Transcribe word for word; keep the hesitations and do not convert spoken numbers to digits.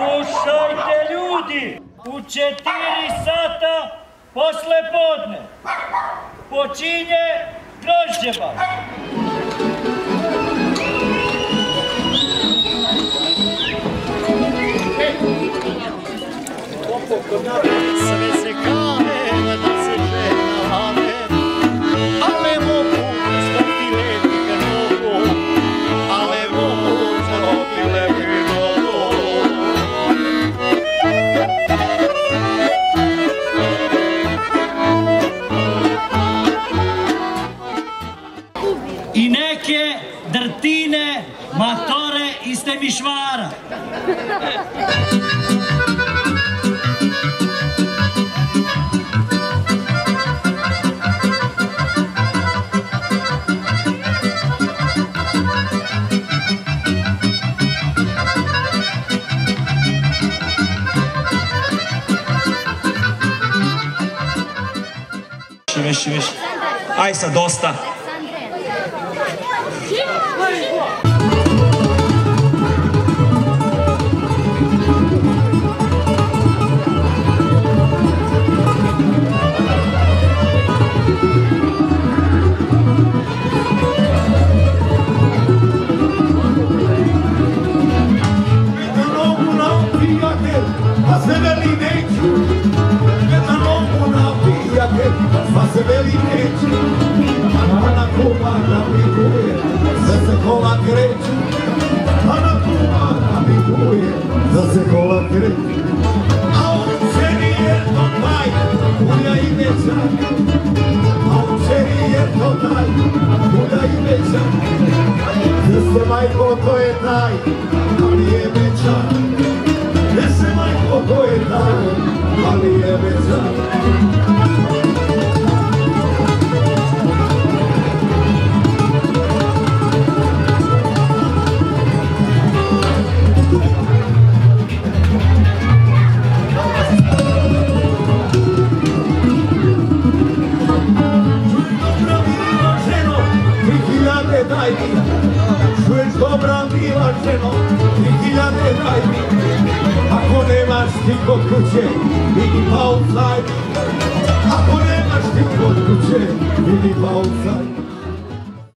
Slušajte ljudi, u četiri sata posle podne počinje grožđeba. Sve se kane da se ženave, ale mogu stati letike nogu, ale mogu stati letike nogu. I neke drtine matore iz Temišvara. Više, više. Aj sad, dosta. Pa se veli neću, a na kuma nabiguje, da se kola kreću, a na kuma nabiguje, da se kola kreću. A u ceni je to taj, ulja i većan, a u ceni je to taj, ulja i većan. Gdje se majko, to je taj, ali je većan. Gdje se majko, to je taj, ali je većan. Daj mi, čuješ dobra mila ženo, tri hiljade daj mi. Ako nemaš ti kod kuće, vidi pa u sajmi. Ako nemaš ti kod kuće, vidi pa u sajmi.